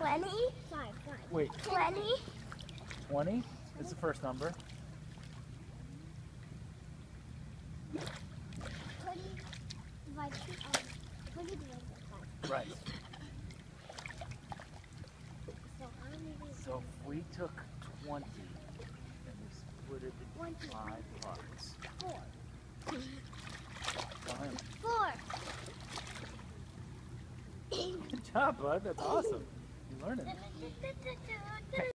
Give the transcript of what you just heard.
20? Wait, 20? 20 is the first number. 20 divided by 20 divided by 5. Right. So how many So if we took 20 and we split it into 5 parts. 4. Fine. 4. Good job, bud. That's awesome. You're learning.